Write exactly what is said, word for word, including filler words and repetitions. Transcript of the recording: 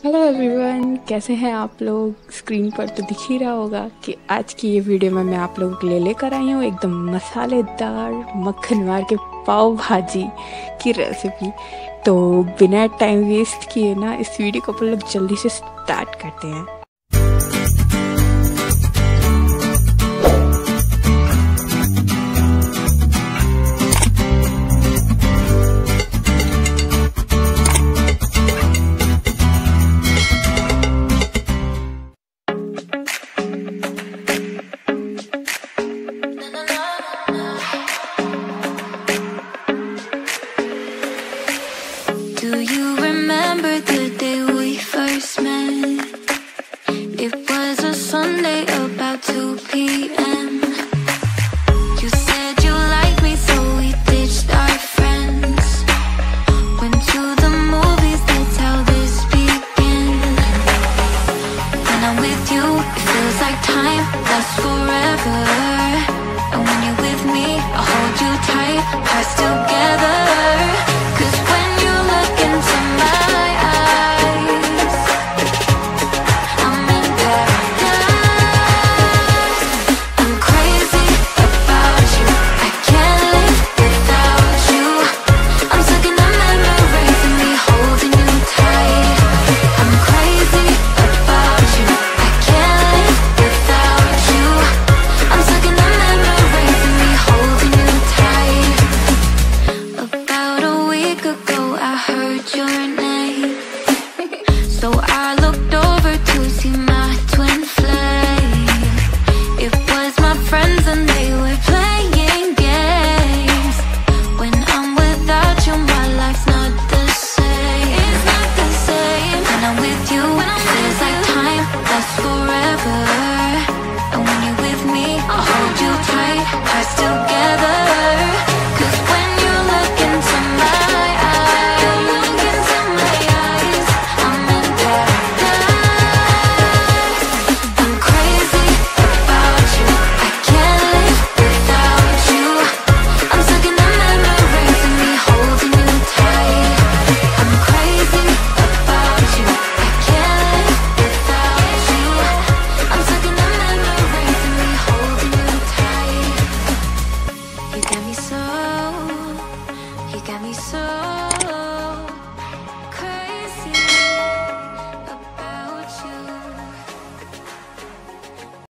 Hello everyone, कैसे हैं आप लोग। स्क्रीन पर तो दिख ही रहा होगा कि आज की ये वीडियो में मैं आप लोगों के लिए लेकर आई हूँ एकदम मसालेदार मक्खन मार के पाव भाजी की रेसिपी। तो बिना टाइम वेस्ट किए ना इस वीडियो को अपन लोग जल्दी से स्टार्ट करते हैं।